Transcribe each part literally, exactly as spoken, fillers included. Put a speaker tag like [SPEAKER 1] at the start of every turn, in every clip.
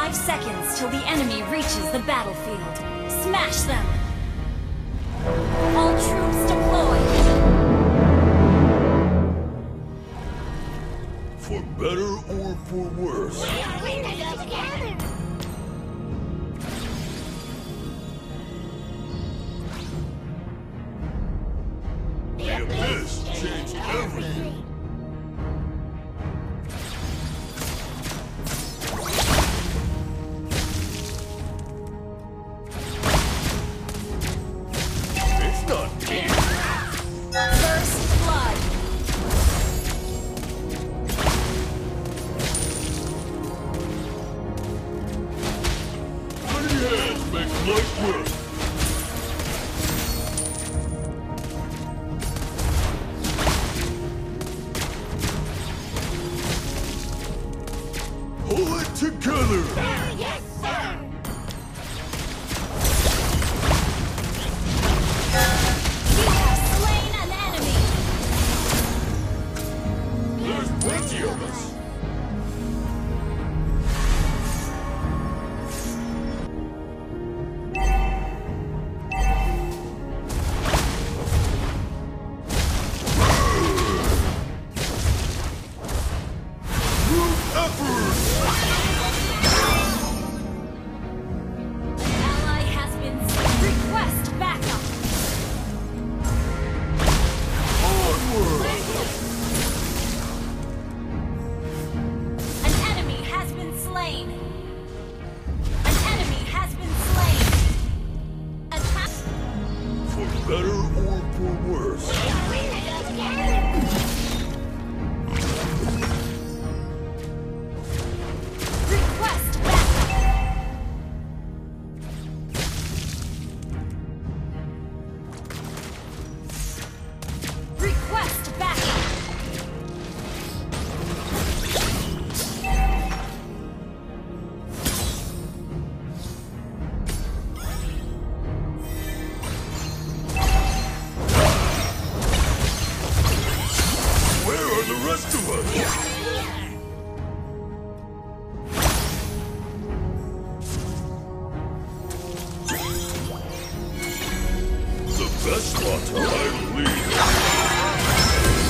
[SPEAKER 1] Five seconds till the enemy reaches the battlefield. Smash them! All troops deployed!
[SPEAKER 2] For better or for worse.
[SPEAKER 3] We are winners together!
[SPEAKER 2] The Abyss changed everything. It's not me.
[SPEAKER 1] First blood!
[SPEAKER 2] Many hands make light work. Pull it together!
[SPEAKER 3] Yes, sir!
[SPEAKER 1] You have slain an enemy!
[SPEAKER 2] There's plenty of us. Group effort!
[SPEAKER 1] Ally has been slain. Request backup!
[SPEAKER 2] Onward!
[SPEAKER 1] An enemy has been slain! An enemy has been slain! Attack!
[SPEAKER 2] For better or for worse.
[SPEAKER 3] We are winners together!
[SPEAKER 1] Request backup! Request backup!
[SPEAKER 2] Where are the rest of us? The best spot, I believe.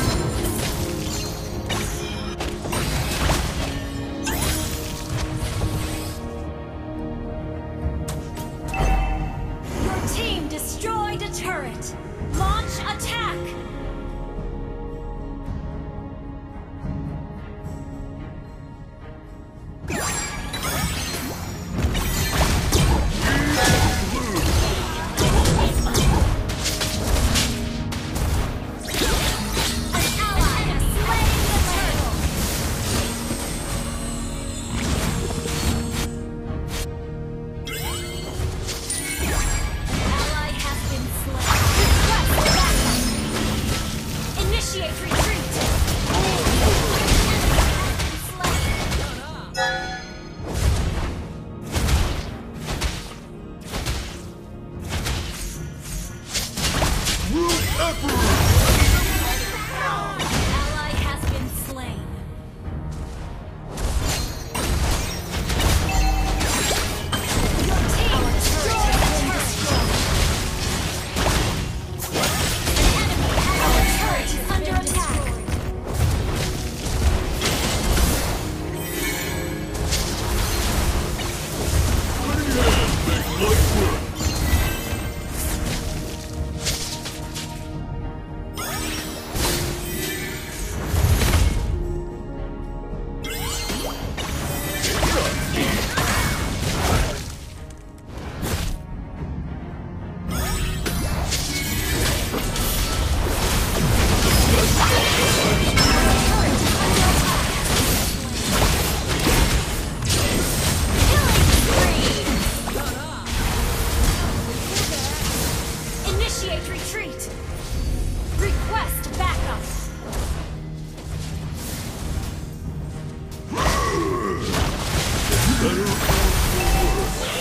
[SPEAKER 1] Your team destroyed a turret! Launch attack! An ally has slain the turtle! Ally has been slain. Request backup! Initiate retreat! Enemy has been slain.
[SPEAKER 2] Group effort!
[SPEAKER 1] Ally has been slain. Your team destroyed a turret. An enemy our turret is under attack.
[SPEAKER 2] Many hands make light work.
[SPEAKER 1] Initiate retreat! Request backup!
[SPEAKER 2] Better or for worse.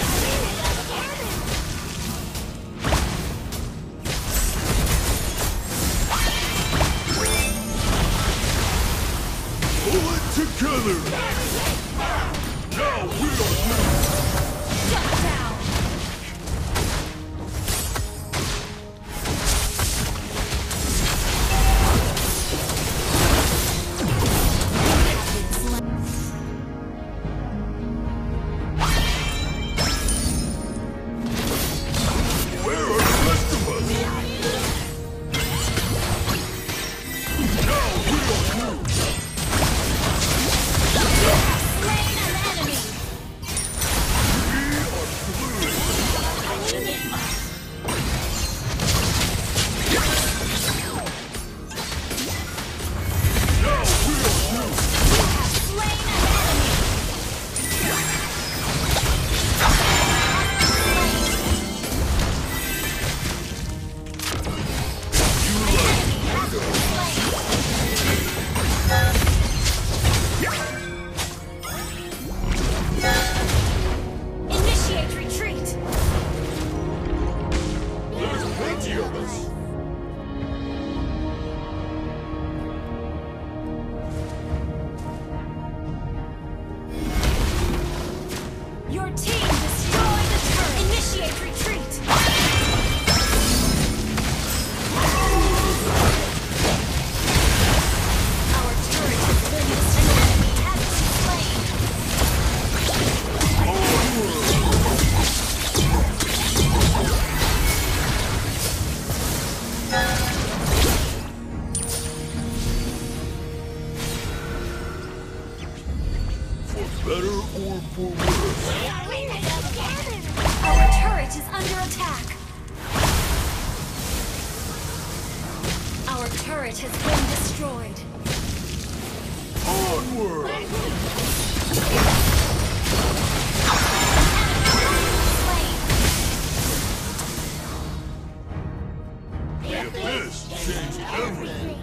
[SPEAKER 2] Pull it together! Now we don't lose!
[SPEAKER 1] Shut down!
[SPEAKER 2] Where are the rest of us? Now we don't lose!
[SPEAKER 1] Slain an enemy!
[SPEAKER 2] We are through! Now we don't lose!
[SPEAKER 1] Slain an enemy!
[SPEAKER 2] You like
[SPEAKER 1] Initiate retreat!
[SPEAKER 2] there's plenty of us!
[SPEAKER 1] Your team destroyed the turret! Initiate retreat! Our turret has been destroyed. An enemy has been slain.
[SPEAKER 2] For better or for worse?
[SPEAKER 3] We are in it together.
[SPEAKER 1] Our turret is under attack. Our turret has been destroyed.
[SPEAKER 2] Onward! The abyss changed everything!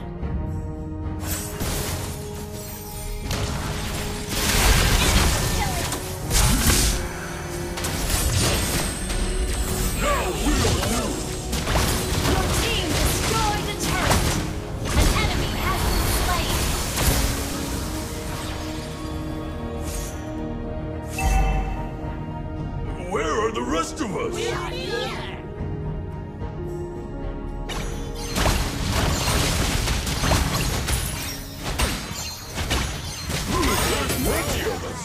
[SPEAKER 2] Now we don't lose!
[SPEAKER 1] Your team destroyed the turret. An enemy has been slain.
[SPEAKER 2] Where are the rest of us?
[SPEAKER 3] We are here.
[SPEAKER 2] There's plenty of us!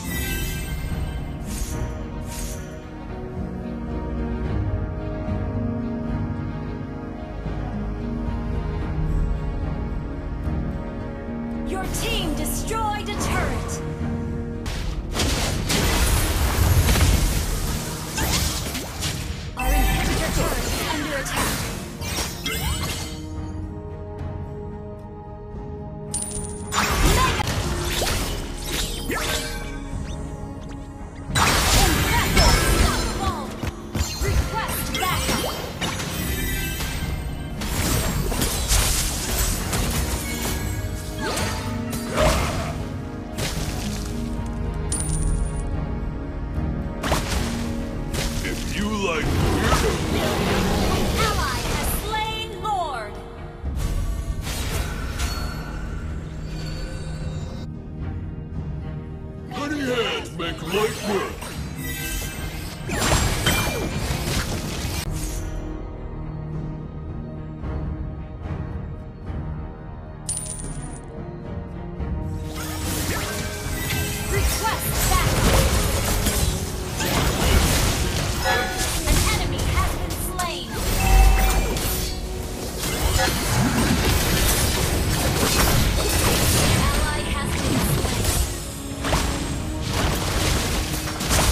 [SPEAKER 1] Your team destroyed a turret. Our inhibitor turret is under attack. Unstoppable! Request backup!
[SPEAKER 2] If you like weirdos,
[SPEAKER 1] An ally has slain Lord!
[SPEAKER 2] many hands make light work!
[SPEAKER 1] Request backup! An enemy has been slain! An ally has been slain.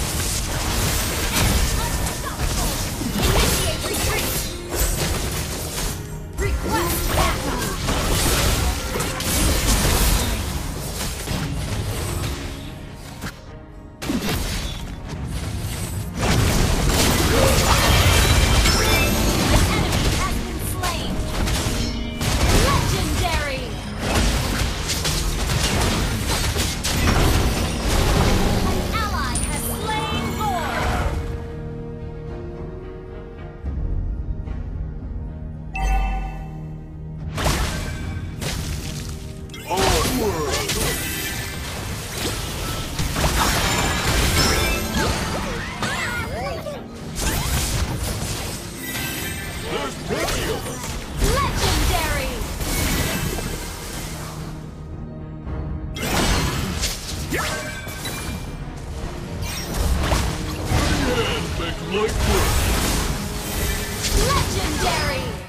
[SPEAKER 1] Legendary!
[SPEAKER 2] Hand make light work.
[SPEAKER 1] Legendary!